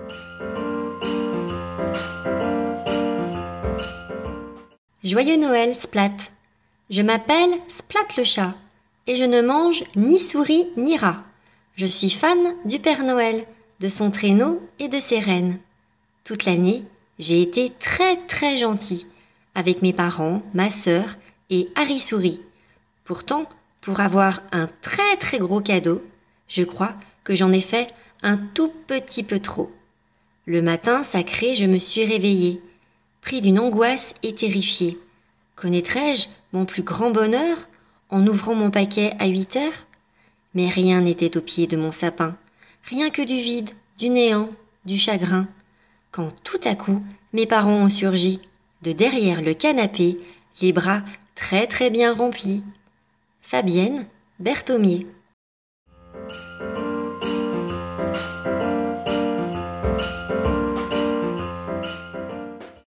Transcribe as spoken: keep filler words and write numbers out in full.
Joyeux Noël, Splat. Je m'appelle Splat le chat et je ne mange ni souris ni rat. Je suis fan du Père Noël, de son traîneau et de ses rennes. Toute l'année, j'ai été très très gentil avec mes parents, ma sœur et Harry Souris. Pourtant, pour avoir un très très gros cadeau, je crois que j'en ai fait un tout petit peu trop. Le matin sacré, je me suis réveillée, pris d'une angoisse et terrifiée. Connaîtrais-je mon plus grand bonheur en ouvrant mon paquet à huit heures? Mais rien n'était au pied de mon sapin, rien que du vide, du néant, du chagrin. Quand tout à coup, mes parents ont surgi, de derrière le canapé, les bras très très bien remplis. Fabienne Berthomier.